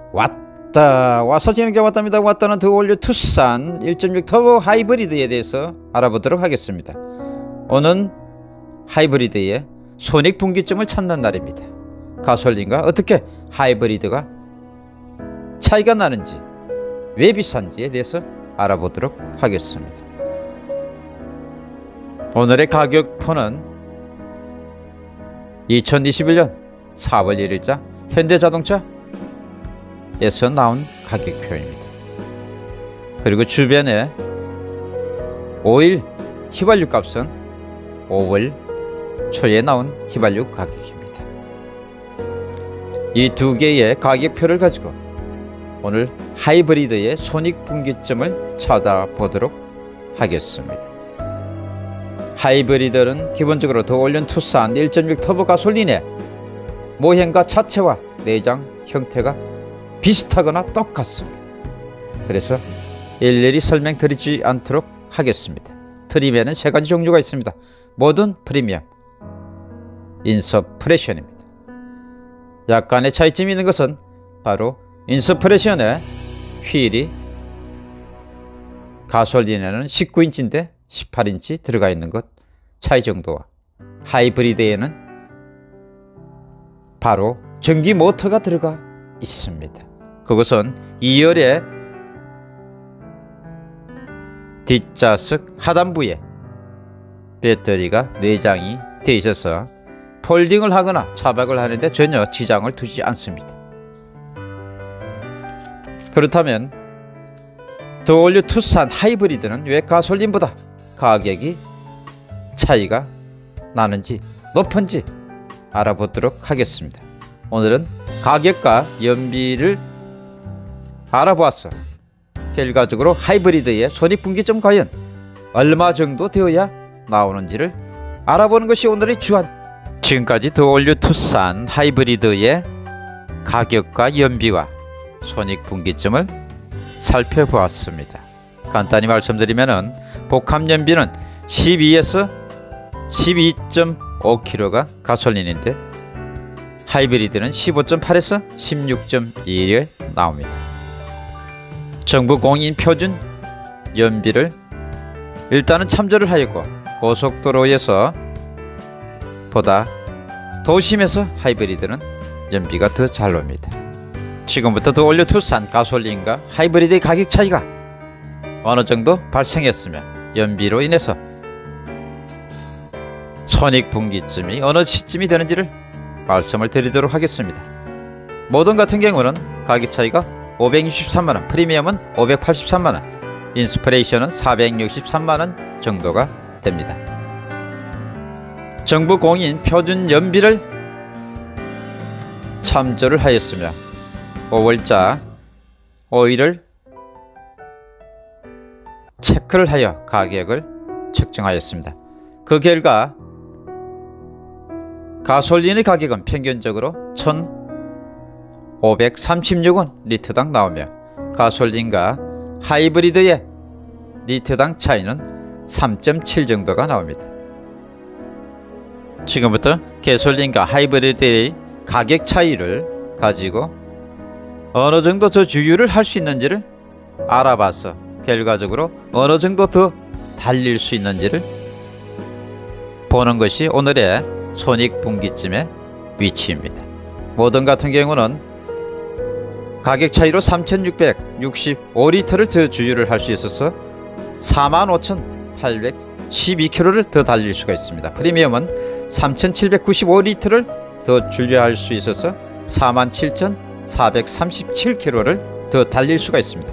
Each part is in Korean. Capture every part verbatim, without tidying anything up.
왔다 와서 진행자 왔답니다. 왔다는 더 올류 투싼 일 점 육 터보 하이브리드에 대해서 알아보도록 하겠습니다. 오늘 하이브리드의 손익분기점을 찾는 날입니다. 가솔린과 어떻게 하이브리드가 차이가 나는지, 왜 비싼지에 대해서 알아보도록 하겠습니다. 오늘의 가격표는 이천이십일 년 사월 일일자 현대자동차에서 나온 가격표입니다. 그리고 주변에 오일 휘발유 값은 오월 초에 나온 휘발유 가격입니다. 이 두 개의 가격표를 가지고 오늘 하이브리드의 손익분기점을 찾아보도록 하겠습니다. 하이브리드는 기본적으로 더 올린 투싼 일 점 육 터보 가솔린의 모형과 차체와 내장 형태가 비슷하거나 똑같습니다. 그래서 일일이 설명드리지 않도록 하겠습니다. 트림에는 세 가지 종류가 있습니다. 모든 프리미엄, 인서프레션입니다. 약간의 차이점이 있는 것은 바로 인서프레션의 휠이 가솔린에는 십구 인치인데 십팔 인치 들어가 있는 것 차이 정도와 하이브리드에는 바로 전기 모터가 들어가 있습니다. 그것은 이 열의 뒷좌석 하단부에 배터리가 내장이 되어 있어서 폴딩을 하거나 차박을 하는데 전혀 지장을 두지 않습니다. 그렇다면 더 올류 투싼 하이브리드는 왜 가솔린보다 가격이 차이가 나는지, 높은지 알아보도록 하겠습니다. 오늘은 가격과 연비를 알아보았어. 결과적으로 하이브리드의 손익분기점 과연 얼마 정도 되어야 나오는지를 알아보는 것이 오늘의 주안. 지금까지 더 올류 투싼 하이브리드의 가격과 연비와 손익분기점을 살펴보았습니다. 간단히 말씀드리면 복합연비는 십이에서 십이 점 오 킬로미터가 가솔린인데 하이브리드는 십오 점 팔에서 십육 점 일에 나옵니다. 정부 공인 표준 연비를 일단은 참조를 하였고, 고속도로에서 보다 도심에서 하이브리드는 연비가 더 잘 옵니다. 지금부터 더 올류 투싼 가솔린과 하이브리드의 가격 차이가 어느 정도 발생했으며 연비로 인해서 손익분기점이 어느 시점이 되는지를 말씀을 드리도록 하겠습니다. 모던 같은 경우는 가격 차이가 오백육십삼만 원, 프리미엄은 오백팔십삼만 원, 인스피레이션은 사백육십삼만 원 정도가 됩니다. 정부 공인 표준 연비를 참조를 하였으며 오월자 오일을 체크를 하여 가격을 측정하였습니다. 그 결과 가솔린의 가격은 평균적으로 천오백삼십육 원 리터당 나오며 가솔린과 하이브리드의 리터당 차이는 삼 점 칠 정도가 나옵니다. 지금부터 가솔린과 하이브리드의 가격 차이를 가지고 어느 정도 더 주유를 할 수 있는지를 알아봐서 결과적으로 어느 정도 더 달릴 수 있는지를 보는 것이 오늘의 손익분기점의 위치입니다. 모던 같은 경우는 가격 차이로 삼천육백육십오 리터를 더 주유를 할 수 있어서 사만 오천팔백십이 킬로미터를 더 달릴 수가 있습니다. 프리미엄은 삼천칠백구십오 리터를 더 주유할 수 있어서 사만 칠천사백삼십칠 킬로미터를 더 달릴 수가 있습니다.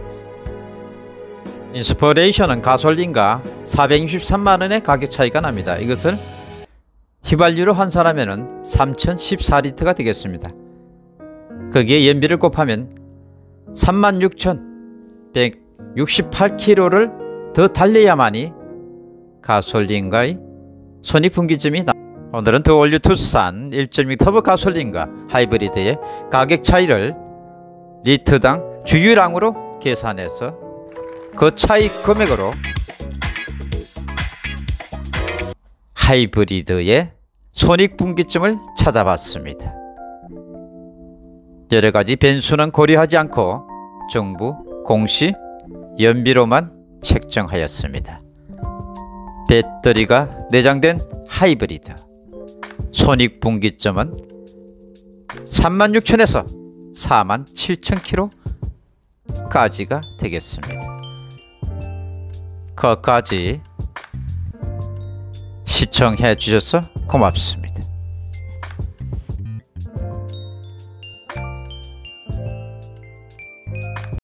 인스피레이션은 가솔린과 사백육십삼만 원의 가격 차이가 납니다. 이것을 휘발유로 환산하면 삼천십사 리터가 되겠습니다. 거기에 연비를 곱하면 삼만 육천백육십팔 킬로미터를 더 달려야만이 가솔린과의 손익분기점이 나. 오늘은 더 올류 투싼 일 점 육 터보 가솔린과 하이브리드의 가격 차이를 리터당 주유량으로 계산해서 그 차이 금액으로 하이브리드의 손익분기점을 찾아봤습니다. 여러가지 변수는 고려하지 않고 정부 공시 연비로만 책정하였습니다. 배터리가 내장된 하이브리드 손익분기점은 삼만 육천에서 사만 칠천 킬로미터까지가 되겠습니다. 거기까지 시청해 주셔서 고맙습니다.